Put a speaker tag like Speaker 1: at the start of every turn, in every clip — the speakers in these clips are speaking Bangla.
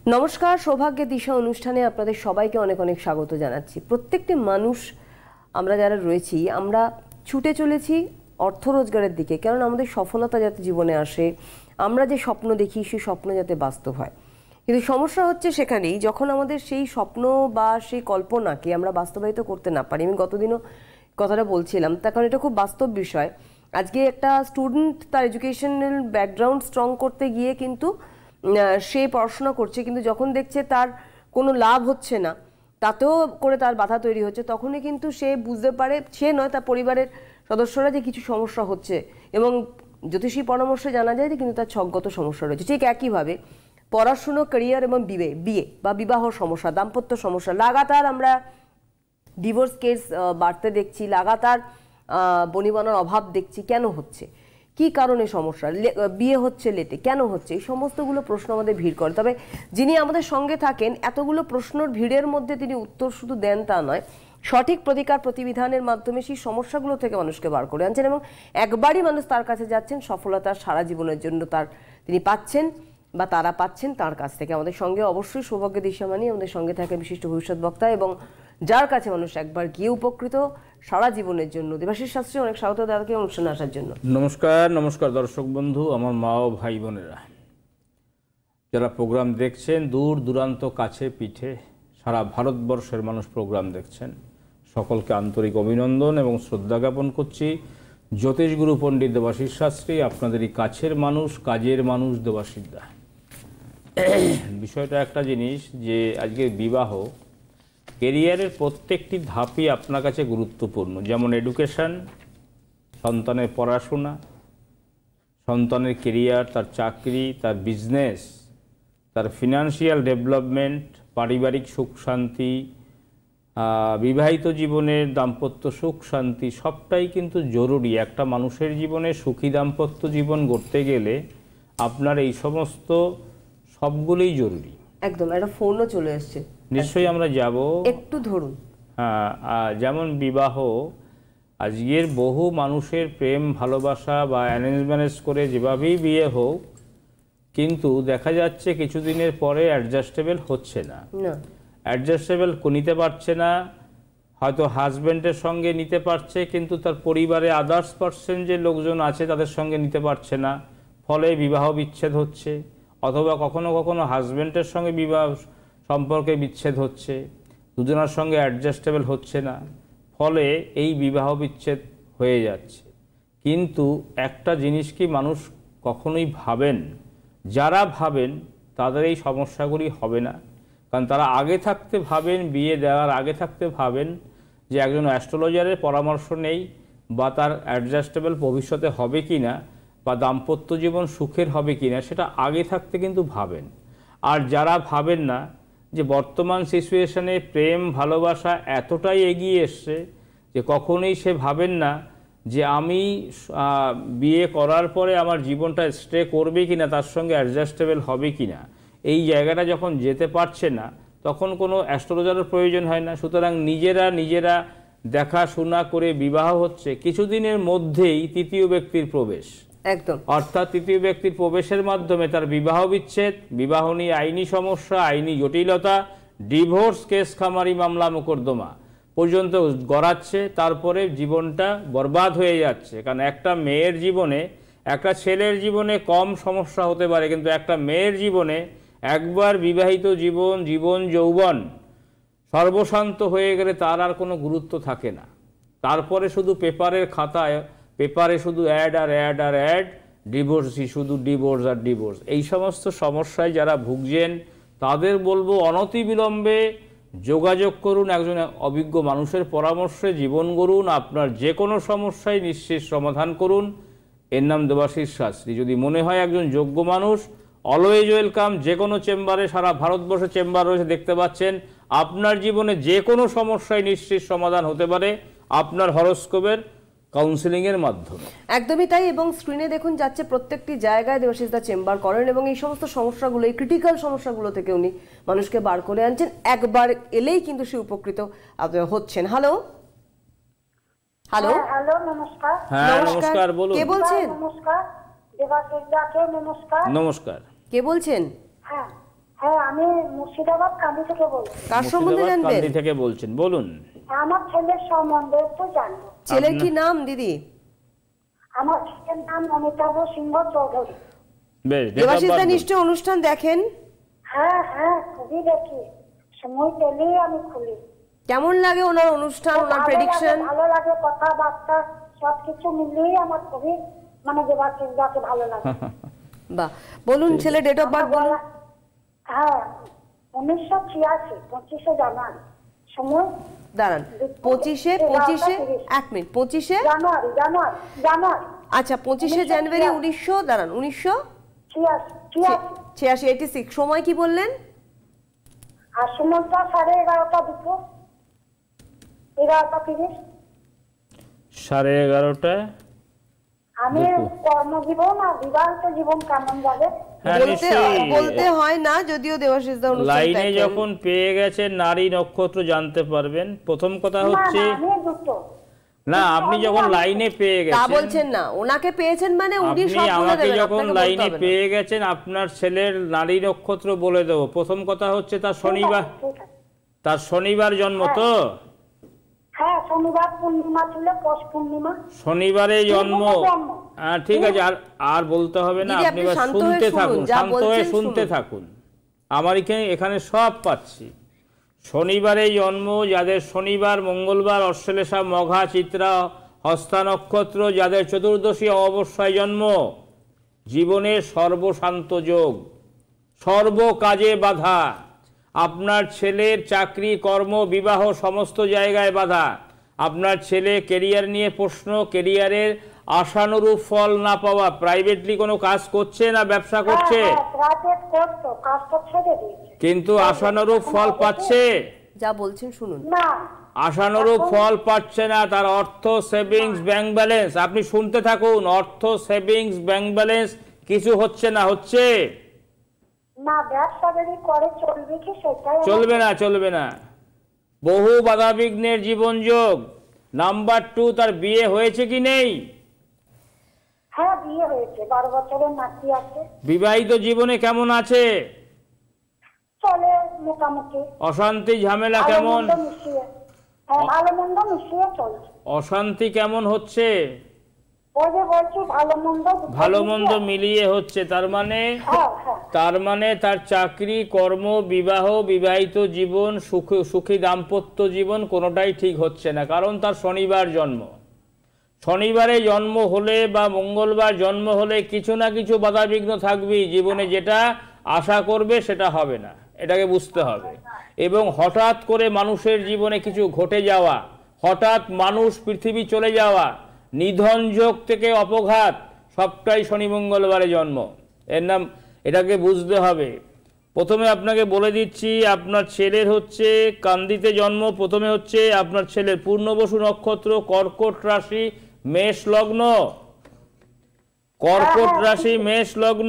Speaker 1: নমস্কার, সৌভাগ্যের দিশা অনুষ্ঠানে আপনাদের সবাইকে অনেক অনেক স্বাগত জানাচ্ছি। প্রত্যেকটি মানুষ আমরা যারা রয়েছি আমরা ছুটে চলেছি অর্থ রোজগারের দিকে, কারণ আমাদের সফলতা যাতে জীবনে আসে, আমরা যে স্বপ্ন দেখি সেই স্বপ্ন যাতে বাস্তব হয়। কিন্তু সমস্যা হচ্ছে সেখানেই যখন আমাদের সেই স্বপ্ন বা সেই কল্পনাকে আমরা বাস্তবায়িত করতে না পারি। আমি গতদিনও কথাটা বলছিলাম, তার কারণ এটা খুব বাস্তব বিষয়। আজকে একটা স্টুডেন্ট তার এডুকেশনাল ব্যাকগ্রাউন্ড স্ট্রং করতে গিয়ে কিন্তু সে পড়াশোনা করছে, কিন্তু যখন দেখছে তার কোনো লাভ হচ্ছে না, তাতেও করে তার বাধা তৈরি হচ্ছে, তখনই কিন্তু সে বুঝতে পারে, সে নয় তার পরিবারের সদস্যরা, যে কিছু সমস্যা হচ্ছে। এবং জ্যোতিষী পরামর্শে জানা যায় যে কিন্তু তার ছকগত সমস্যা রয়েছে। ঠিক একইভাবে পড়াশুনো, ক্যারিয়ার এবং বিয়ে বা বিবাহ সমস্যা, দাম্পত্য সমস্যা, লাগাতার আমরা ডিভোর্স কেস বাড়তে দেখছি, লাগাতার বনিবনার অভাব দেখছি। কেন হচ্ছে, কি কারণে সমস্যা, বিয়ে হচ্ছে লেটে, কেন হচ্ছে, এই সমস্তগুলো প্রশ্ন আমাদের ভিড় করে। তবে যিনি আমাদের সঙ্গে থাকেন, এতগুলো প্রশ্নর ভিড়ের মধ্যে তিনি উত্তর শুধু দেন তা নয়, সঠিক প্রতিকার প্রতিবিধানের মাধ্যমে সেই সমস্যাগুলো থেকে মানুষকে বার করে আনছেন, এবং একবারই মানুষ তার কাছে যাচ্ছেন, সফলতা সারা জীবনের জন্য তিনি পাচ্ছেন বা তারা পাচ্ছেন তার কাছ থেকে। আমাদের সঙ্গে অবশ্যই সৌভাগ্য দিশামানি, আমাদের সঙ্গে থাকে বিশিষ্ট ভবিষ্যৎ বক্তা, এবং যার কাছে মানুষ একবার গিয়ে উপকৃত সারা জীবনের জন্য। দেবাশিস শাস্ত্রী, অনেক স্বাগত দাদাকে অনুষ্ঠানে আসার জন্য।
Speaker 2: নমস্কার। নমস্কার দর্শক বন্ধু, আমার মা ও ভাই বোনেরা যারা প্রোগ্রাম দেখছেন, দূর দূরান্ত কাছে পিঠে সারা ভারতবর্ষের মানুষ প্রোগ্রাম দেখছেন, সকলকে আন্তরিক অভিনন্দন এবং শ্রদ্ধা জ্ঞাপন করছি। জ্যোতিষগুরু পণ্ডিত দেবাশিস শাস্ত্রী, আপনাদেরই কাছের মানুষ, কাজের মানুষ দেবাশিস দা। বিষয়টা একটা জিনিস যে আজকে বিবাহ, কেরিয়ারের প্রত্যেকটি ধাপই আপনার কাছে গুরুত্বপূর্ণ। যেমন এডুকেশন, সন্তানের পড়াশোনা, সন্তানের কেরিয়ার, তার চাকরি, তার বিজনেস, তার ফিনান্সিয়াল ডেভেলপমেন্ট, পারিবারিক সুখ শান্তি, বিবাহিত জীবনের দাম্পত্য সুখ শান্তি, সবটাই কিন্তু জরুরি। একটা মানুষের জীবনে সুখী দাম্পত্য জীবন গড়তে গেলে আপনার এই সমস্ত সবগুলোই জরুরি।
Speaker 1: একদম। একটা ফোনও চলে আসছে,
Speaker 2: নিশ্চয়ই আমরা যাব, একটু
Speaker 1: ধরুন।
Speaker 2: হ্যাঁ, যেমন বিবাহ, আজকের বহু মানুষের প্রেম ভালোবাসা বা অ্যারেঞ্জ ম্যারেজ করে যেভাবেই বিয়ে হোক, কিন্তু দেখা যাচ্ছে কিছুদিনের পরে অ্যাডজাস্টেবল হচ্ছে না, অ্যাডজাস্টেবল নিতে পারছে না। হয়তো হাজব্যান্ডের সঙ্গে নিতে পারছে, কিন্তু তার পরিবারে আদার্স পার্সন যে লোকজন আছে তাদের সঙ্গে নিতে পারছে না, ফলে বিবাহ বিচ্ছেদ হচ্ছে। অথবা কখনো কখনো হাজব্যান্ডের সঙ্গে বিবাহ সম্পর্কে বিচ্ছেদ হচ্ছে, দুজনের সঙ্গে অ্যাডজাস্টেবল হচ্ছে না, ফলে এই বিবাহ বিচ্ছেদ হয়ে যাচ্ছে। কিন্তু একটা জিনিস কি মানুষ কখনোই ভাবেন, যারা ভাবেন তাদের এই সমস্যাগুলি হবে না। কারণ তারা আগে থাকতে ভাবেন, বিয়ে দেওয়ার আগে থাকতে ভাবেন যে একজন অ্যাস্ট্রোলজারের পরামর্শ নেই, বা তার অ্যাডজাস্টেবল ভবিষ্যতে হবে কি না, বা দাম্পত্য জীবন সুখের হবে কি না, সেটা আগে থাকতে কিন্তু ভাবেন। আর যারা ভাবেন না, যে বর্তমান সিচুয়েশনে প্রেম ভালোবাসা এতটাই এগিয়ে এসছে যে কখনোই সে ভাবেন না যে আমি বিয়ে করার পরে আমার জীবনটা স্টে করবে কি না, তার সঙ্গে অ্যাডজাস্টেবল হবে কি না, এই জায়গাটা যখন যেতে পারছে না, তখন কোনো অ্যাস্ট্রোলজারের প্রয়োজন হয় না। সুতরাং নিজেরা দেখাশোনা করে বিবাহ হচ্ছে। কিছুদিনের মধ্যেই তৃতীয় ব্যক্তির প্রবেশ,
Speaker 1: একদম,
Speaker 2: অর্থাৎ তৃতীয় ব্যক্তির প্রবেশের মাধ্যমে তার বিবাহ বিচ্ছেদ, বিবাহ নিয়ে আইনি সমস্যা, আইনি জটিলতা, ডিভোর্স কেস, খামারি মামলা, মোকদ্দমা পর্যন্ত গড়াচ্ছে। তারপরে জীবনটা বরবাদ হয়ে যাচ্ছে। কারণ একটা মেয়ের জীবনে, একটা ছেলের জীবনে কম সমস্যা হতে পারে, কিন্তু একটা মেয়ের জীবনে একবার বিবাহিত জীবন যৌবন সর্বশান্ত হয়ে গেলে তার আর কোনো গুরুত্ব থাকে না। তারপরে শুধু পেপারের খাতায়, পেপারে শুধু অ্যাড আর অ্যাড আর অ্যাড, ডিভোর্সই, শুধু ডিভোর্স আর ডিভোর্স। এই সমস্ত সমস্যায় যারা ভুগছেন তাদের বলবো অনতিবিলম্বে যোগাযোগ করুন একজন অভিজ্ঞ মানুষের পরামর্শে, জীবন গড়ুন, আপনার যে কোনো সমস্যায় নিশ্চিত সমাধান করুন। এর নাম দেবাশিস শাস্ত্রী। যদি মনে হয় একজন যোগ্য মানুষ, অলওয়েজ ওয়েলকাম। যে কোনো চেম্বারে, সারা ভারতবর্ষে চেম্বার রয়েছে, দেখতে পাচ্ছেন। আপনার জীবনে যে কোনো সমস্যায় নিশ্চিত সমাধান হতে পারে আপনার হরোস্কোপের কাউন্সেলিংয়ের মাধ্যমে।
Speaker 1: একদমই তাই। এবং স্ক্রিনে দেখুন যাচ্ছে প্রত্যেকটি জায়গায় দেবাশিস দা চেম্বার করেন, এবং এই সমস্ত সমস্যাগুলো, এই ক্রিটিক্যাল সমস্যাগুলো থেকে উনি মানুষকে বার করে আনছেন। একবার এলেই কিন্তু সে উপকৃত হচ্ছেন। হ্যালো হ্যালো
Speaker 3: হ্যালো, নমস্কার।
Speaker 2: হ্যাঁ, নমস্কার, বলুন।
Speaker 1: কে বলছেন?
Speaker 3: নমস্কার দেবাশিস দাকে নমস্কার।
Speaker 2: নমস্কার,
Speaker 1: কে বলছেন?
Speaker 3: হ্যাঁ হ্যাঁ, আমি মুর্শিদাবাদ কান্দি থেকে বলছি।
Speaker 1: কার সম্বন্ধে
Speaker 2: মুর্শিদাবাদ
Speaker 1: জানবেন?
Speaker 2: কান্দি থেকে বলছেন, বলুন।
Speaker 3: আমার ছেলের সম্বন্ধে একটু জানবো।
Speaker 1: ছেলের কি নাম দিদি?
Speaker 3: আমার ছেলের নাম অমিতাভ সিংহ চৌধুরী।
Speaker 2: বেশ,
Speaker 1: দেবাশিস দা নিশ্চয় অনুষ্ঠান দেখেন?
Speaker 3: হ্যাঁ হ্যাঁ, খুবই দেখি, সময় পেলেই আমি খুলি।
Speaker 1: কেমন লাগে ওনার অনুষ্ঠান, ওনার প্রেডিকশন?
Speaker 3: ভালো লাগে, কথাবার্তা সবকিছু মিলিয়ে আমার খুবই মানে দেবাশিস দাকে ভালো লাগে।
Speaker 1: বাহ, বলুন ছেলে ডেট অফ বার্থ বলুন।
Speaker 3: হ্যাঁ, 1986, 25শে জানুয়ারি। সময়
Speaker 1: দাঁড়ান, 25 এক মিনিট, 25
Speaker 3: জানুয়ারি জানুয়ারি জানুয়ারি
Speaker 1: আচ্ছা 25 জানুয়ারি 1986, 86। সময় কি বললেন?
Speaker 3: আর সময়টা 11:30 দুপুর 11:30।
Speaker 2: 11:30।
Speaker 3: আমি কর্মজীবন আর বিবাহিত জীবন কেমন যাবে?
Speaker 1: বলতে হয় না, যদিও দেবাশিস দা অনুষ্ঠান
Speaker 2: লাইনে যখন পেয়ে গেছেন নারী নক্ষত্র জানতে পারবেন। প্রথম কথা হচ্ছে না, আপনি যখন লাইনে পেয়ে
Speaker 1: তা
Speaker 2: গেছেন,
Speaker 1: বলছেন না, ওনাকে পেয়েছেন মানে উনি সব
Speaker 2: আপনি
Speaker 1: বলে
Speaker 2: আমাকে
Speaker 1: দেবেন,
Speaker 2: যখন
Speaker 1: আপনাকে বলতে
Speaker 2: লাইনে
Speaker 1: হবে না।
Speaker 2: পেয়ে গেছেন আপনার ছেলের নারী নক্ষত্র বলে দেবো। প্রথম কথা হচ্ছে তার শনিবার জন্ম তো?
Speaker 3: হ্যাঁ, শনিবার পূর্ণিমা ছিল, পৌষ পূর্ণিমা।
Speaker 2: শনিবারে জন্ম। ঠিক আছে, আর বলতে হবে না,
Speaker 1: দিদি,
Speaker 2: আপনি এবার শুনতে থাকুন, শান্ত হয়ে শুনতে থাকুন। আমার এখানে সব পাচ্ছি। শনিবারে জন্ম যাদের, শনিবার মঙ্গলবার অশ্লেষা মঘা চিত্রা হস্তা নক্ষত্র যাদের চতুর্দশী অমাবস্যায় জন্ম, জীবনের সর্বশান্ত যোগ, সর্ব কাজে বাধা। আপনার ছেলের চাকরি, কর্ম, বিবাহ সমস্ত জায়গায় বাধা। আপনার ছেলে কেরিয়ার নিয়ে প্রশ্ন, কেরিয়ারের আশানুরূপ ফল না পাওয়া। প্রাইভেটলি কোনো কাজ করছে না ব্যবসা করছে? কিন্তু আশানুরূপ ফল পাচ্ছে?
Speaker 1: যা বলছেন শুনুন।
Speaker 2: আশানুরূপ ফল পাচ্ছে না, তার অর্থ সেভিংস ব্যাংক ব্যালেন্স, আপনি শুনতে থাকুন, অর্থ সেভিংস ব্যাংক ব্যালেন্স কিছু হচ্ছে না। হচ্ছে
Speaker 3: না, ব্যবসা যদি করে চলবে কি? সেটাই
Speaker 2: চলবে না। বহু বাধা বিঘ্নের জীবন যোগ। নাম্বার 2, তার বিয়ে হয়েছে কি নেই?
Speaker 3: হ্যাঁ, বিয়ে হয়েছে, 12 বছরের নাতি আছে।
Speaker 2: বিবাহিত জীবনে কেমন আছে?
Speaker 3: চলে মোটামুটি।
Speaker 2: অশান্তি ঝামেলা কেমন?
Speaker 3: হ্যাঁ, ভালো মন্দ মিশিয়ে চলছে।
Speaker 2: অশান্তি কেমন হচ্ছে?
Speaker 3: ভালো
Speaker 2: মন্দ মিলিয়ে হচ্ছে। তার মানে তার চাকরি, কর্ম, বিবাহ, বিবাহিত জীবন, সুখী দাম্পত্য জীবন কোনোটাই ঠিক হচ্ছে না, কারণ তার শনিবার জন্ম। শনিবারে জন্ম হলে বা মঙ্গলবার জন্ম হলে কিছু না কিছু বাধাবিঘ্ন থাকবেই জীবনে। যেটা আশা করবে সেটা হবে না, এটাকে বুঝতে হবে। এবং হঠাৎ করে মানুষের জীবনে কিছু ঘটে যাওয়া, হঠাৎ মানুষ পৃথিবী চলে যাওয়া, নিধন যোগ থেকে অপঘাত, সবটাই শনি মঙ্গলবারে জন্ম। এটাকে বুঝতে হবে। প্রথমে আপনাকে বলে দিচ্ছি, আপনার ছেলের হচ্ছে কান্দিতে জন্ম। প্রথমে হচ্ছে আপনার ছেলের পূর্ণবসু নক্ষত্র, কর্কট রাশি, মেষ লগ্ন। কর্কট রাশি, মেষ লগ্ন।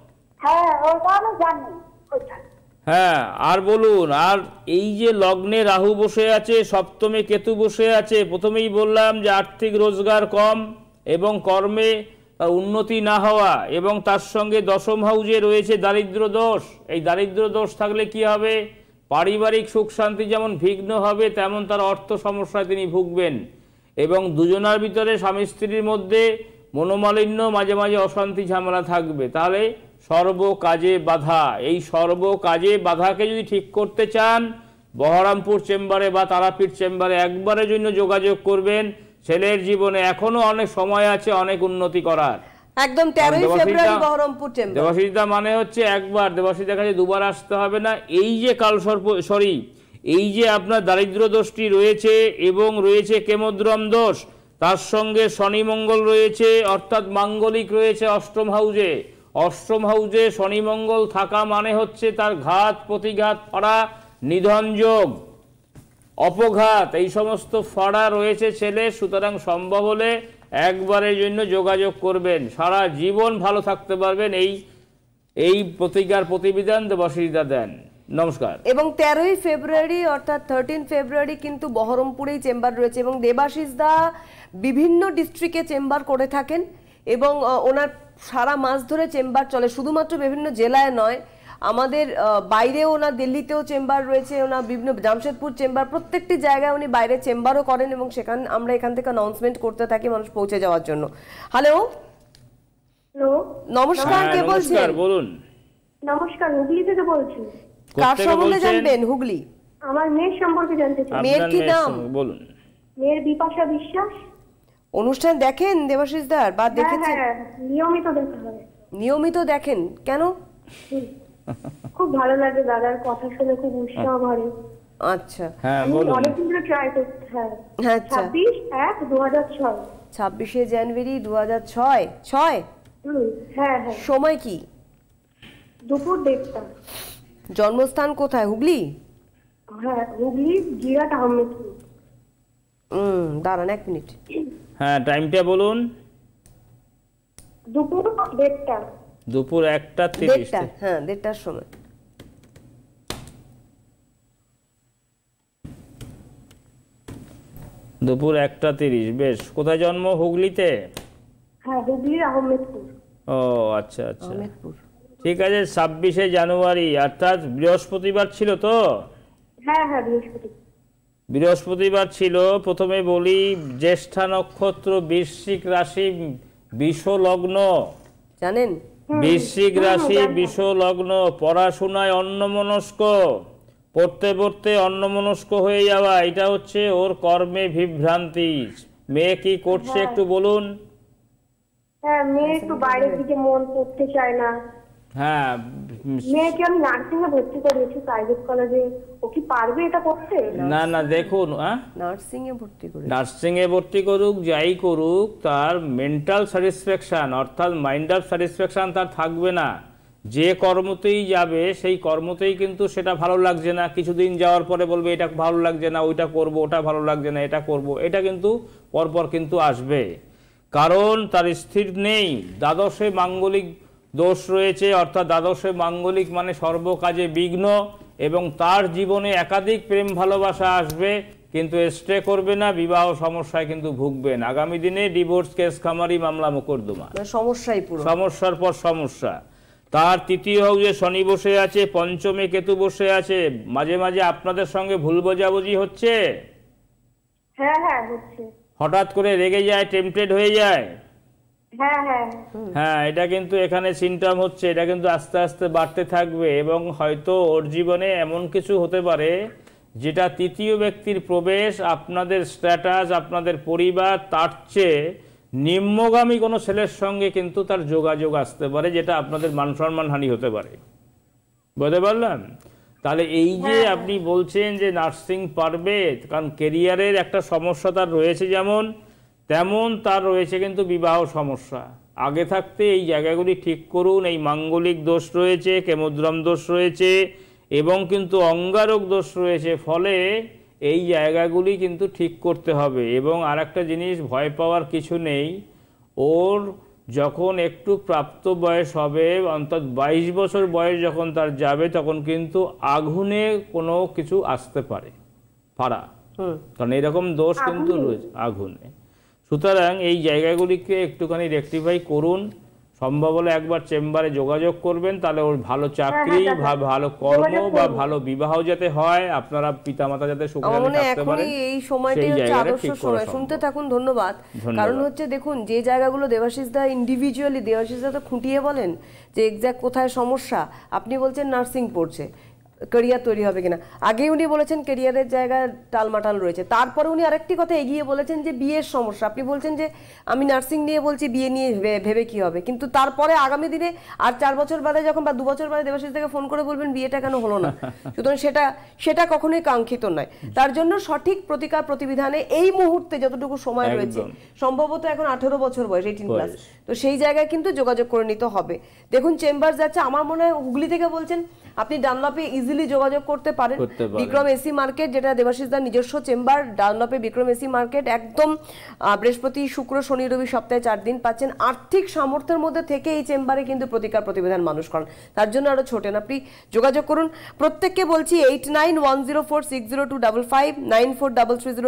Speaker 2: হ্যাঁ, আর বলুন। আর এই যে লগ্নে রাহু বসে আছে, সপ্তমে কেতু বসে আছে, প্রথমেই বললাম যে আর্থিক রোজগার কম এবং কর্মে উন্নতি না হওয়া, এবং তার সঙ্গে দশম হাউজে রয়েছে দারিদ্র দোষ। এই দারিদ্র দোষ থাকলে কি হবে? পারিবারিক সুখ শান্তি যেমন বিঘ্ন হবে, তেমন তার অর্থ সমস্যায় তিনি ভুগবেন। এবং দুজনার ভিতরে স্বামী স্ত্রীর মধ্যে মনোমালিন্য, মাঝে মাঝে অশান্তি ঝামেলা থাকবে। তাহলে সর্ব কাজে বাধা। এই সর্ব কাজে বাধাকে যদি ঠিক করতে চান, বহরমপুর চেম্বারে বা তারাপীঠ চেম্বারে একবারের জন্য যোগাযোগ করবেন। ছেলের জীবনে এখনো অনেক সময় আছে অনেক উন্নতি করার।
Speaker 1: একদম 13 ফেব্রুয়ারি বহরমপুর চেম্বার।
Speaker 2: দেবাশিসদা মানে হচ্ছে একবার, দেবাশিসদার কাছে দুবার আসতে হবে না। এই যে কালসর্প, এই যে আপনার দারিদ্র দোষটি রয়েছে এবং রয়েছে কেমদ্রম দোষ, তার সঙ্গে শনি মঙ্গল রয়েছে, অর্থাৎ মাঙ্গলিক রয়েছে অষ্টম হাউজে। অষ্টম হাউজে শনি মঙ্গল থাকা মানে হচ্ছে তার ঘাত, প্রতিঘাত, ফাড়া, নিধন যোগ, অপঘাত, এই সমস্ত ফাড়া রয়েছে ছেলে। সুতরাং সম্ভব হলে একবারের জন্য যোগাযোগ করবেন, সারা জীবন ভালো থাকতে পারবেন। এই প্রতিজ্ঞার প্রতিবিধান দেবাশিসদা দেন। নমস্কার।
Speaker 1: এবং 13 ফেব্রুয়ারি অর্থাৎ 13 ফেব্রুয়ারি কিন্তু বহরমপুরেই চেম্বার রয়েছে, এবং দেবাশিসদা বিভিন্ন ডিস্ট্রিক্টে চেম্বার করে থাকেন এবং ওনার সারা মাস ধরে চেম্বার চলে, শুধুমাত্র বিভিন্ন জেলায় নয়। আমাদের বাইরেও ওনার দিল্লিতেও চেম্বার রয়েছে, ওনার বিভিন্ন জামশেদপুর চেম্বার, প্রত্যেকটি জায়গায় উনি বাইরে চেম্বারও করেন এবং সেখানে আমরা এখান থেকে অ্যানাউন্সমেন্ট করতে থাকি মানুষ পৌঁছে যাওয়ার জন্য। হ্যালো,
Speaker 3: হ্যালো,
Speaker 1: নমস্কার, কে বলছেন?
Speaker 2: নমস্কার, বলুন।
Speaker 3: নমস্কার, হুগলি থেকে বলছি।
Speaker 1: কার
Speaker 2: কোত্থেকে
Speaker 1: সম্বন্ধে
Speaker 2: বলছেন?
Speaker 1: জানবেন? হুগলি।
Speaker 3: আমার মেয়ের সম্পর্কে জানতে চাই।
Speaker 1: মেয়ের
Speaker 2: আপনার
Speaker 1: কি
Speaker 2: মেয়ের
Speaker 1: নাম?
Speaker 2: সঙ্গে বলুন।
Speaker 3: মেয়ের বিপাশা বিশ্বাস।
Speaker 1: অনুষ্ঠান দেখেন দেবাশিস দার বা
Speaker 3: হ্যাঁ
Speaker 1: দেখেছেন?
Speaker 3: হ্যাঁ, নিয়মিত দেখা হয়।
Speaker 1: নিয়মিত দেখেন কেন?
Speaker 3: খুব ভালো লাগে দাদার কথা শুনে, খুব উৎসাহ ভরে।
Speaker 1: আচ্ছা,
Speaker 2: হ্যাঁ,
Speaker 3: আমি
Speaker 2: বলুন।
Speaker 3: অনেকদিন ধরে ট্রাই করছি। হ্যাঁ,
Speaker 1: আচ্ছা।
Speaker 3: 26/1/2006।
Speaker 1: 26শে জানুয়ারি 2006।
Speaker 3: হ্যাঁ হ্যাঁ,
Speaker 1: সময় কি?
Speaker 3: দুপুর 1:30টা।
Speaker 1: জন্মস্থান কোথায়? হুগলি?
Speaker 3: হ্যাঁ, হুগলি জিরাট আহমেদপুর।
Speaker 1: দাঁড়ান 1 মিনিট।
Speaker 2: হ্যাঁ, টাইমটা বলুন।
Speaker 3: দুপুর 1:30টা।
Speaker 2: দুপুর 1:30।
Speaker 1: 1:30, হ্যাঁ 1:30টার সময়।
Speaker 2: দুপুর 1:30। বেশ। কোথায় জন্ম? হুগলিতে?
Speaker 3: হ্যাঁ, হুগলির আহমেদপুর।
Speaker 2: ও আচ্ছা আচ্ছা,
Speaker 1: আহমেদপুর।
Speaker 2: ঠিক আছে। 26শে জানুয়ারি অর্থাৎ বৃহস্পতিবার ছিল তো?
Speaker 3: হ্যাঁ হ্যাঁ, বৃহস্পতি।
Speaker 2: বৃহস্পতিবার ছিল। প্রথমে বলি, জ্যেষ্ঠা নক্ষত্র, বৃশ্চিক রাশি, বিষ লগ্ন।
Speaker 1: জানেন?
Speaker 2: বৃশ্চিক রাশি, বিষ লগ্ন। পড়াশোনায় অন্যমনস্ক, পড়তে পড়তে অন্যমনস্ক হয়ে যাওয়া, এটা হচ্ছে ওর কর্মে বিভ্রান্তি। মেয়ে কি করছে একটু বলুন।
Speaker 3: হ্যাঁ, মেয়ে একটু বাইরের দিকে মন পড়তে চায় না।
Speaker 2: হ্যাঁ,
Speaker 3: মেয়েকে আমি নার্সিং এ ভর্তি করেছি প্রাইভেট কলেজে। ও কি পারবে এটা করতে?
Speaker 2: না না, দেখুন,
Speaker 1: নার্সিং এ ভর্তি করে।
Speaker 2: নার্সিং এ ভর্তি করুক, যাই করুক, তার মেন্টাল স্যাটিসফ্যাকশন অর্থাৎ মাইন্ড অফ স্যাটিসফ্যাকশন তার থাকবে না। যে কর্মতেই যাবে সেই কর্মতেই কিন্তু সেটা ভালো লাগছে না, কিছুদিন যাওয়ার পরে বলবে এটা ভালো লাগছে না, ওইটা করব, ওটা ভালো লাগছে না, এটা করব, এটা কিন্তু পরপর কিন্তু আসবে। কারণ তার স্থির নেই। দ্বাদশে মাঙ্গলিক দোষ রয়েছে, অর্থাৎ দ্বাদশে মাঙ্গলিক মানে সর্বকাজে বিঘ্ন, এবং তার জীবনে একাধিক প্রেম ভালোবাসা আসবে কিন্তু স্টে করবে না, বিবাহ সমস্যায় কিন্তু ভুগবেন। আগামী দিনে ডিভোর্স কেস, খামারি মামলা, মোকদ্দমা,
Speaker 1: সমস্যাই পুরো,
Speaker 2: সমস্যার পর সমস্যা। তার তৃতীয় হাউসে শনি বসে আছে, পঞ্চমে কেতু বসে আছে। মাঝে মাঝে আপনাদের সঙ্গে ভুল বোঝাবুঝি হচ্ছে?
Speaker 3: হ্যাঁ হ্যাঁ, হচ্ছে।
Speaker 2: হঠাৎ করে রেগে যায়, টেম্পটেড হয়ে যায়?
Speaker 3: হ্যাঁ হ্যাঁ
Speaker 2: হ্যাঁ, এটা কিন্তু এখানে সিমটম হচ্ছে। এটা কিন্তু আস্তে আস্তে বাড়তে থাকবে এবং হয়তো ওর জীবনে এমন কিছু হতে পারে যেটা তৃতীয় ব্যক্তির প্রবেশ, আপনাদের স্ট্যাটাস, আপনাদের পরিবার, তার চেয়ে নিম্নগামী কোনো ছেলের সঙ্গে কিন্তু তার যোগাযোগ আসতে পারে, যেটা আপনাদের মান সম্মান হানি হতে পারে। বুঝতে পারলাম? তাহলে এই যে আপনি বলছেন যে নার্সিং পারবে, কারণ কেরিয়ারের একটা সমস্যা তার রয়েছে, যেমন তেমন তার রয়েছে কিন্তু বিবাহ সমস্যা। আগে থাকতে এই জায়গাগুলি ঠিক করুন। এই মাঙ্গলিক দোষ রয়েছে, কেমোদ্রম দোষ রয়েছে এবং কিন্তু অঙ্গারক দোষ রয়েছে, ফলে এই জায়গাগুলি কিন্তু ঠিক করতে হবে। এবং আরেকটা জিনিস, ভয় পাওয়ার কিছু নেই। ওর যখন একটু প্রাপ্ত বয়স হবে, অন্তত 22 বছর বয়স যখন তার যাবে, তখন কিন্তু আগুনে কোনো কিছু আসতে পারে পারা, কারণ এরকম দোষ কিন্তু রয়েছে আগুনে। সুতরাং এই জায়গাগুলিকে একটুখানি রেকটিফাই করুন। সম্ভব হলে একবার চেম্বারে যোগাযোগ করবেন, তাহলে ওর ভালো চাকরি, ভালো কর্ম বা ভালো বিবাহ যাতে হয়, আপনারা পিতামাতা যাতে সুখে থাকতে পারেন।
Speaker 1: এই সময়টাই হচ্ছে আদর্শ সময়। শুনতে থাকুন। ধন্যবাদ। কারণ হচ্ছে দেখুন, যে জায়গাগুলো দেবাশিস দা ইন্ডিভিজুয়ালি, দেবাশিস দা তো খুঁটিয়ে বলেন যে এক্স্যাক্ট কোথায় সমস্যা। আপনি বলছেন নার্সিং পড়ছে, ক্যারিয়ার তৈরি হবে কিনা। আগে উনি বলেছেন ক্যারিয়ারের জায়গায় টালমাটাল রয়েছে, তারপরে উনি আরেকটি কথা এগিয়ে বলেছেন যে বিয়ের সমস্যা। আপনি বলছেন যে আমি নার্সিং নিয়ে বলছি, বিয়ে নিয়ে ভেবে কি হবে, কিন্তু তারপরে আগামী দিনে আর 4 বছর বাদে যখন বা 2 বছর বাদে দেবাশিস থেকে ফোন করে বলবেন বিয়েটা কেন হলো না। সুতরাং সেটা কখনোই কাঙ্ক্ষিত নয়। তার জন্য সঠিক প্রতিকার প্রতিবিধানে এই মুহূর্তে যতটুকু সময় রয়েছে, সম্ভবত এখন 18 বছর বয়স, 18+, তো সেই জায়গায় কিন্তু যোগাযোগ করে নিতে হবে। দেখুন চেম্বার যাচ্ছে, আমার মনে হয় হুগলি থেকে বলছেন, আপনি ডানলপে ইজিলি যোগাযোগ করতে পারেন। বিক্রম এসি মার্কেট, যেটা দেবাশিস দার নিজস্ব চেম্বার, ডানলপে বিক্রম এসি মার্কেট, একদম বৃহস্পতি, শুক্র, শনি, রবি সপ্তাহে 4 দিন পাচ্ছেন। আর্থিক সামর্থ্যের মধ্যে থেকে এই চেম্বারে কিন্তু প্রতিকার প্রতিবিধান মানুষ করেন, তার জন্য আরো ছোটেন। আপনি যোগাযোগ করুন। প্রত্যেককে বলছি 8910460255,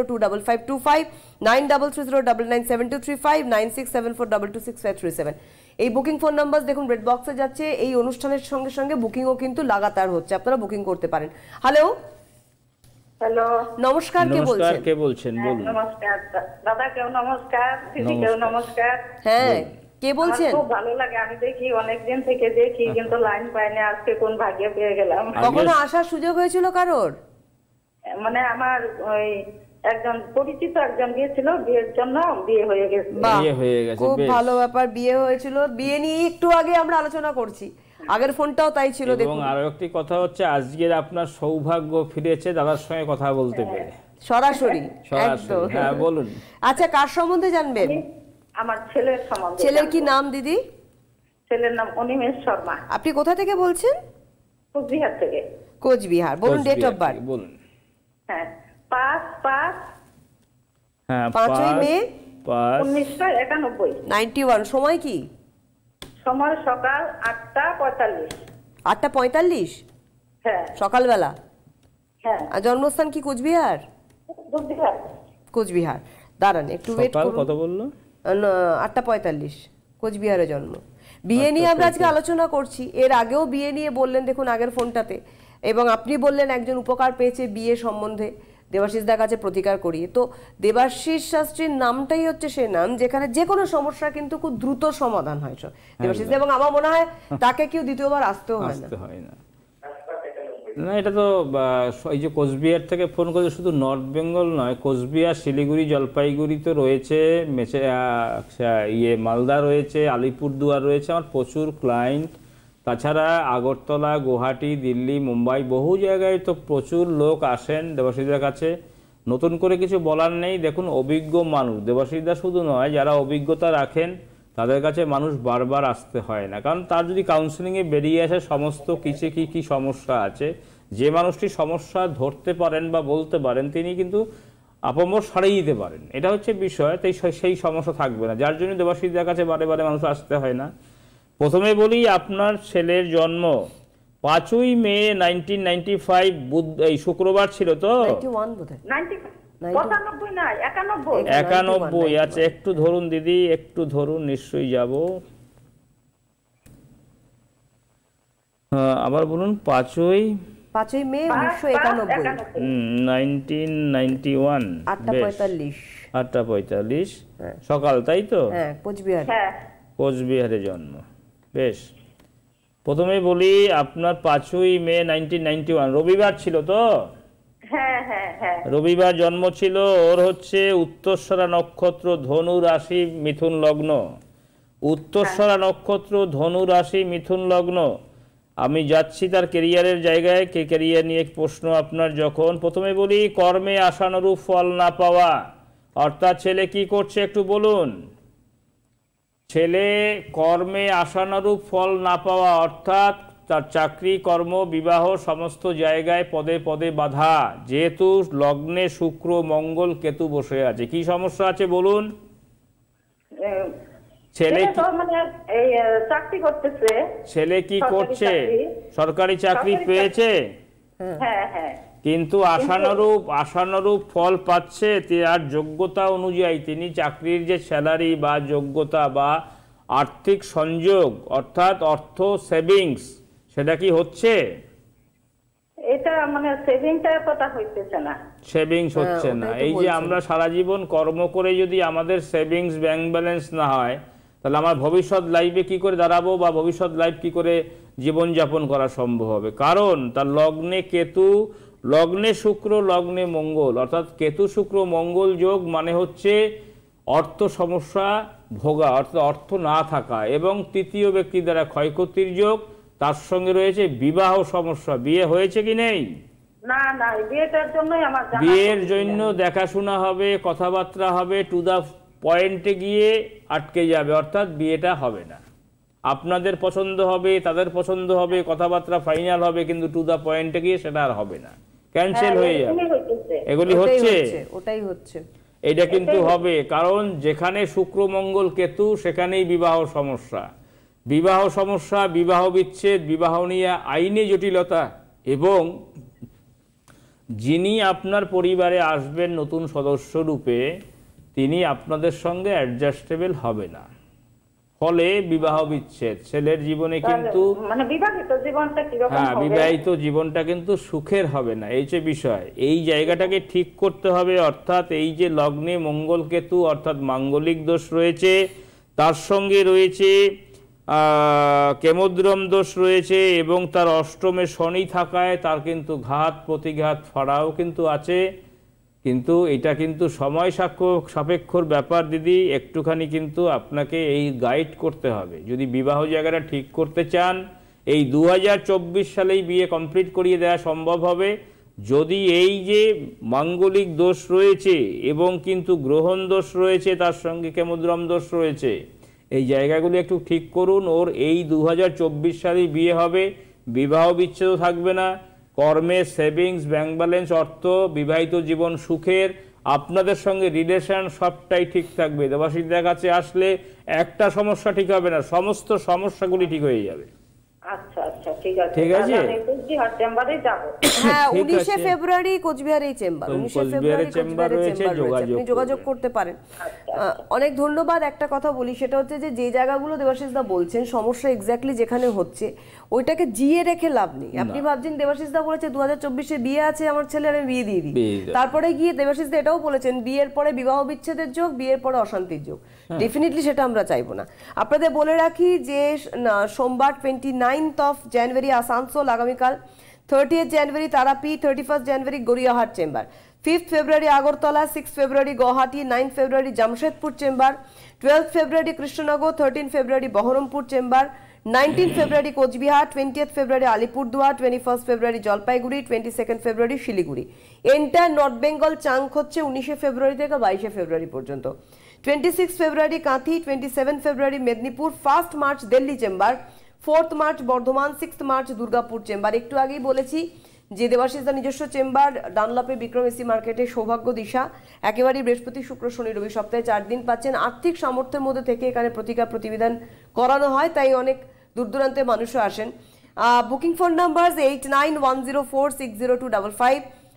Speaker 1: 9433025525, 9330997235, 9674226537। এই বুকিং ফোন নাম্বার দেখুন রেড বক্সে যাচ্ছে, এই অনুষ্ঠানের সঙ্গে সঙ্গে বুকিংও কিন্তু লাগাতার হচ্ছে, আপনারা বুকিং করতে পারেন। হ্যালো
Speaker 3: হ্যালো,
Speaker 1: নমস্কার, কে
Speaker 2: নমস্কার,
Speaker 1: বলছেন?
Speaker 2: কে বলছেন বলুন।
Speaker 3: নমস্কার দাদা, কেউ নমস্কার, দিদি কেউ নমস্কার।
Speaker 1: হ্যাঁ, কে বলছেন?
Speaker 3: আমার খুব ভালো লাগে, আমি দেখি অনেকদিন থেকে দেখি, কিন্তু লাইন পাইনি, আজকে কোন ভাগ্যে পেয়ে গেলাম।
Speaker 1: কখনো আসার সুযোগ হয়েছিল কারোর?
Speaker 3: মানে আমার ওই একজন পরিচিত একজন গিয়েছিল বিয়ের জন্য, বিয়ে হয়ে গেছে।
Speaker 1: বাহ,
Speaker 2: বিয়ে হয়ে গেছে,
Speaker 1: খুব
Speaker 2: বেশ।
Speaker 1: ভালো ব্যাপার, বিয়ে হয়েছিল। বিয়ে নিয়ে একটু আগে আমরা আলোচনা করছি, আগের ফোনটাও তাই ছিল।
Speaker 2: এবং
Speaker 1: দেখুন
Speaker 2: আরো একটি কথা হচ্ছে, আজকের আপনার সৌভাগ্য ফিরেছে দাদার সঙ্গে কথা বলতে পেরে,
Speaker 1: সরাসরি
Speaker 2: সরাসরি।
Speaker 1: একদম।
Speaker 2: হ্যাঁ বলুন।
Speaker 1: আচ্ছা, কার সম্বন্ধে জানবেন?
Speaker 3: আমার ছেলের সম্বন্ধে।
Speaker 1: ছেলের কি নাম দিদি?
Speaker 3: ছেলের নাম অনিমেষ শর্মা,
Speaker 1: আপনি কোথা থেকে বলছেন?
Speaker 3: কুচবিহার থেকে।
Speaker 1: কোচবিহার। বলুন ডেট অফ বার্থ।
Speaker 2: বলুন।
Speaker 3: হ্যাঁ, 5/5
Speaker 2: হ্যাঁ,
Speaker 1: 5ই মে
Speaker 3: 1991।
Speaker 1: 91। সময় কি?
Speaker 3: সময় সকাল 8:45।
Speaker 1: 8:45
Speaker 3: হ্যাঁ
Speaker 1: সকালবেলা।
Speaker 3: হ্যাঁ,
Speaker 1: আর জন্মস্থান কি কোচবিহার?
Speaker 3: কুচবিহার।
Speaker 1: কোচবিহার। দাঁড়ান একটু ওয়েট
Speaker 2: সকাল
Speaker 1: করুন।
Speaker 2: কত বললো?
Speaker 1: 8:45 কোচবিহারে জন্ম। বিয়ে নিয়ে আমরা আজকে আলোচনা করছি, এর আগেও বিয়ে নিয়ে বললেন দেখুন আগের ফোনটাতে, এবং আপনি বললেন একজন উপকার পেয়েছে বিয়ে সম্বন্ধে দেবাশিসদার কাছে প্রতিকার করিয়ে। তো দেবাশিস শাস্ত্রীর নামটাই হচ্ছে সে নাম যেখানে যে কোনো সমস্যা কিন্তু খুব দ্রুত সমাধান হয় দেবাশিস, এবং আমার মনে হয় তাকে কেউ দ্বিতীয়বার আসতেও হয় না।
Speaker 2: আসতে হয় না। না, এটা তো এই যে কোচবিহার থেকে ফোন করে, শুধু নর্থ বেঙ্গল নয়, কোচবিহার, শিলিগুড়ি, জলপাইগুড়ি তো রয়েছে, মালদা রয়েছে, আলিপুরদুয়ার রয়েছে, আমার প্রচুর ক্লায়েন্ট। তাছাড়া আগরতলা, গুয়াহাটি, দিল্লি, মুম্বাই, বহু জায়গায় তো প্রচুর লোক আসেন দেবাশিসদার কাছে। নতুন করে কিছু বলার নেই। দেখুন, অভিজ্ঞ মানুষ, দেবাশিসদা শুধু নয়, যারা অভিজ্ঞতা রাখেন তাদের কাছে মানুষ বারবার আসতে হয় না, কারণ তার যদি কাউন্সেলিংয়ে বেরিয়ে আসে সমস্ত কিছু কি সমস্যা আছে, যে মানুষটি সমস্যা ধরতে পারেন বা বলতে পারেন তিনি কিন্তু আপমর সারিয়ে দিতে পারেন। এটা হচ্ছে বিষয়, তাই সেই সমস্যা থাকবে না, যার জন্য দেবাশিসদার কাছে বারে বারে মানুষ আসতে হয় না। প্রথমে বলি, আপনার ছেলের জন্ম 5ই মে 1995 এই শুক্রবার ছিল তো?
Speaker 1: 91 বোধহয়।
Speaker 3: 95 না, 91।
Speaker 2: 91। আচ্ছা, একটু ধরুন দিদি, একটু ধরুন, নিশ্চয়ই যাব। আবার বলুন। 5ই
Speaker 1: মে 1991।
Speaker 2: 1991।
Speaker 1: 8:45
Speaker 2: 8:45 সকাল, তাই তো?
Speaker 1: হ্যাঁ, কোচবিহার।
Speaker 3: হ্যাঁ,
Speaker 2: কোচবিহারে জন্ম। বেশ, প্রথমে বলি আপনার 5ই মে 1991 রবিবার ছিল তো?
Speaker 3: হ্যাঁ হ্যাঁ হ্যাঁ,
Speaker 2: রবিবার জন্ম ছিল। ওর হচ্ছে উত্তরসরা নক্ষত্র, ধনু রাশি, মিথুন লগ্ন। উত্তরসরা নক্ষত্র, ধনু রাশি, মিথুন লগ্ন। আমি যাচ্ছি তার কেরিয়ারের জায়গায়। কেরিয়ার নিয়ে প্রশ্ন আপনার। যখন প্রথমে বলি, কর্মে আশানুরূপ ফল না পাওয়া, অর্থাৎ ছেলে কি করছে একটু বলুন। ছেলে কর্মে আশানুরূপ ফল না পাওয়া, অর্থাৎ তার চাকরি, কর্ম, বিবাহ সমস্ত জায়গায় পদে পদে বাধা, যেহেতু লগ্নে শুক্র, মঙ্গল, কেতু বসে আছে। কি সমস্যা আছে বলুন? ছেলে
Speaker 3: তো মানে এই চাকরি করতেছে।
Speaker 2: ছেলে কি করছে? সরকারি চাকরি পেয়েছে,
Speaker 3: হ্যাঁ হ্যাঁ,
Speaker 2: কিন্তু আশানুরূপ ফল পাচ্ছে। তার যোগ্যতা অনুযায়ী তিনি চাকরির যে স্যালারি বা যোগ্যতা বা আর্থিক সংযোগ, অর্থাৎ অর্থ সেভিংস, সেটা কি হচ্ছে?
Speaker 3: এটা মানে সেভিংটা এতটা হইতেছে না।
Speaker 2: সেভিংস হচ্ছে না। এই যে আমরা সারা জীবন কর্ম করে যদি আমাদের সেভিংস ব্যাংক ব্যালেন্স না হয়, তাহলে আমার ভবিষ্যৎ লাইফে কি করে দাঁড়াবো বা ভবিষ্যৎ লাইফ কি করে জীবনযাপন করা সম্ভব হবে? কারণ তার লগ্নে কেতু, লগ্নে শুক্র, লগ্নে মঙ্গল, অর্থাৎ কেতু শুক্র মঙ্গল যোগ মানে হচ্ছে অর্থ সমস্যা ভোগা, অর্থাৎ অর্থ না থাকা, এবং তৃতীয় ব্যক্তি দ্বারা ক্ষয়ক্ষতির যোগ। তার সঙ্গে রয়েছে বিবাহ সমস্যা। বিয়ে হয়েছে কি নেই?
Speaker 3: না না, বিয়েটার জন্যই আমার জানা।
Speaker 2: বিয়ের জন্য দেখাশোনা হবে, কথাবার্তা হবে, টু দা পয়েন্টে গিয়ে আটকে যাবে, অর্থাৎ বিয়েটা হবে না। আপনাদের পছন্দ হবে, তাদের পছন্দ হবে, কথাবার্তা ফাইনাল হবে, কিন্তু টু দা পয়েন্টে গিয়ে সেটা আর হবে না, ক্যান্সেল হয়ে যাবে। এগুলি হচ্ছে,
Speaker 1: ওটাই হচ্ছে।
Speaker 2: এটা কিন্তু হবে, কারণ যেখানে শুক্র, মঙ্গল, কেতু, সেখানেই বিবাহ সমস্যা। বিবাহ সমস্যা, বিবাহ বিচ্ছেদ, বিবাহ নিয়ে আইনি জটিলতা, এবং যিনি আপনার পরিবারে আসবেন নতুন সদস্য রূপে, তিনি আপনাদের সঙ্গে অ্যাডজাস্টেবল হবে না। ফলে বিবাহ বিচ্ছেদ। ছেলের জীবনে কিন্তু
Speaker 3: মানে বিবাহিত জীবনটা কিরকম
Speaker 2: হ্যাঁ,
Speaker 3: হবে?
Speaker 2: বিবাহিত জীবনটা কিন্তু সুখের হবে না, এই যে বিষয়। এই জায়গাটাকে ঠিক করতে হবে, অর্থাৎ এই যে লগ্নে মঙ্গল কেতু অর্থাৎ মাঙ্গলিক দোষ রয়েছে, তার সঙ্গে রয়েছে কেমোদ্রম দোষ রয়েছে, এবং তার অষ্টমে শনি থাকায় তার কিন্তু ঘাত প্রতিঘাত ফাড়াও কিন্তু আছে। কিন্তু এটা কিন্তু সময় সাপেক্ষর ব্যাপার দিদি, একটুখানি কিন্তু আপনাকে এই গাইড করতে হবে। যদি বিবাহ জায়গাটা ঠিক করতে চান, এই 2024 সালেই বিয়ে কমপ্লিট করিয়ে দেওয়া সম্ভব হবে। যদি এই যে মাঙ্গলিক দোষ রয়েছে এবং কিন্তু গ্রহণ দোষ রয়েছে, তার সঙ্গে কেমোদ্রম দোষ রয়েছে, এই জায়গাগুলো একটু ঠিক করুন। ওর এই 2024 সালেই বিয়ে হবে, বিবাহ বিচ্ছেদ থাকবে না, কর্মের সেভিংস, ব্যাংক ব্যালেন্স, অর্থ, বিবাহিত জীবন সুখের, আপনাদের সঙ্গে রিলেশন সবটাই ঠিক থাকবে। দেবাশিসদের কাছে আসলে একটা সমস্যা ঠিক হবে না, সমস্ত সমস্যাগুলি ঠিক হয়ে যাবে।
Speaker 3: আচ্ছা আচ্ছা, ঠিক আছে,
Speaker 2: ঠিক আছে।
Speaker 3: আমি কোচবিহার চেম্বারে যাব।
Speaker 1: হ্যাঁ,
Speaker 2: ঠিক
Speaker 1: 19
Speaker 2: আছে।
Speaker 1: ফেব্রুয়ারি কোচবিহারেই চেম্বার, 19 ফেব্রুয়ারি
Speaker 2: চেম্বার রয়েছে,
Speaker 1: আপনি যোগাযোগ করতে পারেন। অনেক ধন্যবাদ। একটা কথা বলি, সেটা হচ্ছে যে জায়গাগুলো দেবাশিস দা বলছেন সমস্যা এক্স্যাক্টলি যেখানে হচ্ছে, ওইটাকে জিয়ে রেখে লাভ নেই। আপনি ভাবছেন দেবাশিস দা বলেছে 2024-এ বিয়ে আছে আমার ছেলের, আমি বিয়ে দিয়ে দিই। তারপরে গিয়ে দেবাশিস দা এটাও বলেছেন বিয়ের পরে বিবাহ বিচ্ছেদের যোগ, বিয়ের পরে অশান্তির যোগ। ডেফিনেটলি সেটা আমরা চাইবো না। আপনাদের বলে রাখি যে সোমবার 29th of January আসানসোল, আগামীকাল 30th January Tarapith, 31st January Gariahat chamber, 5th February Agartala, 6th February Guwahati, 9th February Jamshedpur chamber, 12th February Krishnanagar, 13th February Baharampur chamber, 19th February Cooch Behar, 20th February Alipurduar, 21st February Jalpaiguri, 22nd February Siliguri. Entire north Bengal chunk হচ্ছে 19 ফেব্রুয়ারি থেকে 22 ফেব্রুয়ারি পর্যন্ত। 26 February Kanthi, 27 February Medinipur, 1st March Delhi chamber, 4th March Bardhaman, 6th March Durgapur chamber. একটু আগেই বলেছি যে দেবাশিস দা নিজস্ব চেম্বার ডানলপে বিক্রম এসি মার্কেটে, সৌভাগ্য দিশা, একেবারেই বৃহস্পতি শুক্র শনি রবি, সপ্তাহে 4 দিন পাচ্ছেন। আর্থিক সামর্থ্যের মধ্যে থেকে এখানে প্রতিবিধান করানো হয়, তাই অনেক দূর দূরান্তের মানুষও আসেন। বুকিং ফোন নাম্বার 8910460255,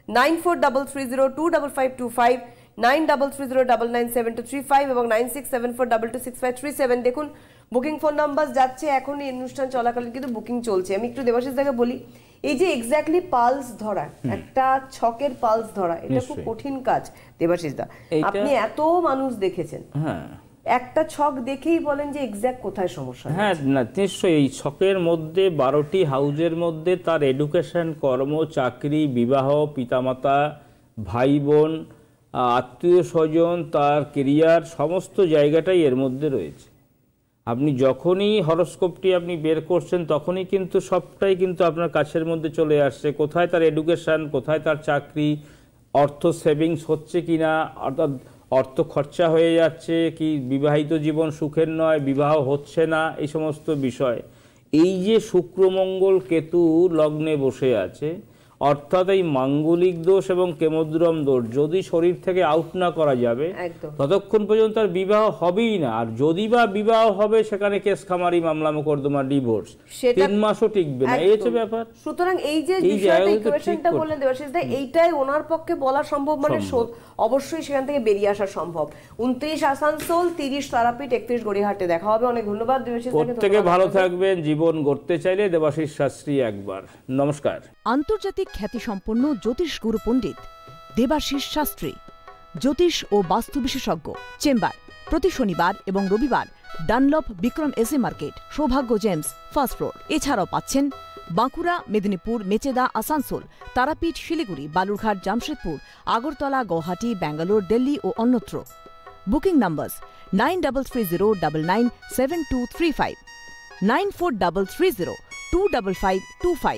Speaker 1: 9433025525, 9330997235 এবং 9674226537। দেখুন বুকিং ফোন নাম্বার যাচ্ছে, এখন এই অনুষ্ঠান চলাকালীন কিন্তু বুকিং চলছে। আমি একটু দেবাশিস দাকে বলি, এই যে এক্স্যাক্টলি পালস ধরা, একটা ছকের পালস ধরা, এটা খুব কঠিন কাজ দেবাশিস দা। আপনি এত মানুষ দেখেছেন,
Speaker 2: হ্যাঁ,
Speaker 1: একটা ছক দেখেই বলেন যে এক্স্যাক্ট কোথায় সমস্যা।
Speaker 2: হ্যাঁ, না নিশ্চয়ই এই ছকের মধ্যে 12টি হাউজের মধ্যে তার এডুকেশন, কর্ম, চাকরি, বিবাহ, পিতামাতা, ভাই বোন, আত্মীয় স্বজন, তার কেরিয়ার, সমস্ত জায়গাটাই এর মধ্যে রয়েছে। আপনি যখনই হরোস্কোপটি আপনি বের করছেন তখনই কিন্তু সবটাই কিন্তু আপনার কাছের মধ্যে চলে আসছে। কোথায় তার এডুকেশন, কোথায় তার চাকরি, অর্থ সেভিংস হচ্ছে কিনা, অর্থাৎ অর্থ খরচা হয়ে যাচ্ছে কি, বিবাহিত জীবন সুখের নয়, বিবাহ হচ্ছে না, এই সমস্ত বিষয়। এই যে শুক্রমঙ্গল কেতু লগ্নে বসে আছে, অর্থাৎ এই মাঙ্গলিক দোষ এবং কেমোদ্রম দোষ যদি শরীর থেকে আউট না করা যাবে ততক্ষণ পর্যন্ত তার বিবাহ হবেই না। আর যদি বা বিবাহ হবে সেখানে কেস খামারি, মামলা মোকদ্দমা, ডিভোর্স, 3 মাসও টিকবে না, এই হচ্ছে ব্যাপার।
Speaker 1: সুতরাং এই যে বিষয়টা ইকুয়েশনটা বললেন দেবাশিস দা, এইটাই ওনার পক্ষে বলা সম্ভব, মানে অবশ্যই সেখান থেকে বেরিয়ে আসা সম্ভব। 29 আসানসোল, 30 তারাপীঠ, 31 গড়িয়াহাটে দেখা হবে। অনেক ধন্যবাদ দেবাশিস দাকে।
Speaker 2: প্রত্যেকে ভালো থাকবেন। জীবন গড়তে চাইলে দেবাশিস শাস্ত্রী একবার। নমস্কার।
Speaker 4: আন্তর্জাতিক খ্যাতিসম্পন্ন জ্যোতিষ গুরু পণ্ডিত দেবাশিস শাস্ত্রী, জ্যোতিষ ও বাস্তু বিশেষজ্ঞ। চেম্বার প্রতি শনিবার এবং রবিবার Dunlop Bikram AC market, Saubhagya gems, first floor. এছাড়াও পাচ্ছেন বাঁকুড়া, মেদিনীপুর, মেচেদা, আসানসোল, তারাপীঠ, শিলিগুড়ি, বালুরঘাট, জামশেদপুর, আগরতলা, গুয়াহাটি, ব্যাঙ্গালোর, দিল্লি ও অন্যত্র। Booking number 9330997235, 9433025525,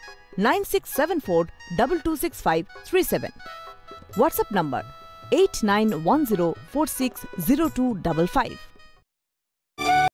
Speaker 4: 9674226537. WhatsApp number 8910460255.